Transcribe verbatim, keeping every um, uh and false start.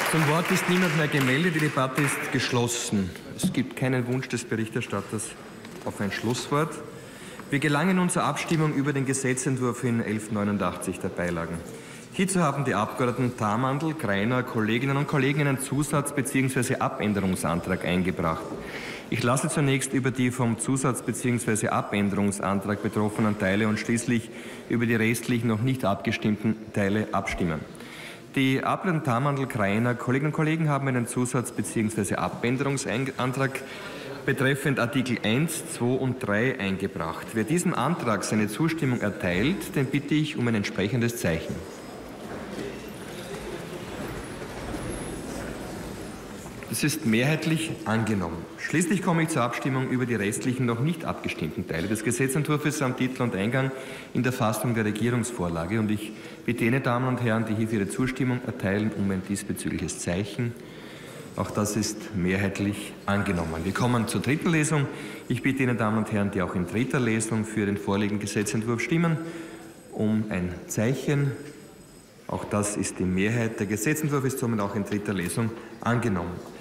Zum Wort ist niemand mehr gemeldet. Die Debatte ist geschlossen. Es gibt keinen Wunsch des Berichterstatters auf ein Schlusswort. Wir gelangen nun zur Abstimmung über den Gesetzentwurf in elfhundertneunundachtzig der Beilagen. Hierzu haben die Abgeordneten Thamandl, Greiner, Kolleginnen und Kollegen einen Zusatz- bzw. Abänderungsantrag eingebracht. Ich lasse zunächst über die vom Zusatz- bzw. Abänderungsantrag betroffenen Teile und schließlich über die restlichen noch nicht abgestimmten Teile abstimmen. Die Abgeordneten Thamandl, Greiner, Kolleginnen und Kollegen haben einen Zusatz- bzw. Abänderungsantrag betreffend Artikel eins, zwei und drei eingebracht. Wer diesem Antrag seine Zustimmung erteilt, den bitte ich um ein entsprechendes Zeichen. Das ist mehrheitlich angenommen. Schließlich komme ich zur Abstimmung über die restlichen noch nicht abgestimmten Teile des Gesetzentwurfs am Titel und Eingang in der Fassung der Regierungsvorlage. Und ich bitte jene Damen und Herren, die hierfür ihre Zustimmung erteilen, um ein diesbezügliches Zeichen. Auch das ist mehrheitlich angenommen. Wir kommen zur dritten Lesung. Ich bitte jene Damen und Herren, die auch in dritter Lesung für den vorliegenden Gesetzentwurf stimmen, um ein Zeichen. Auch das ist die Mehrheit. Der Gesetzentwurf ist somit auch in dritter Lesung angenommen.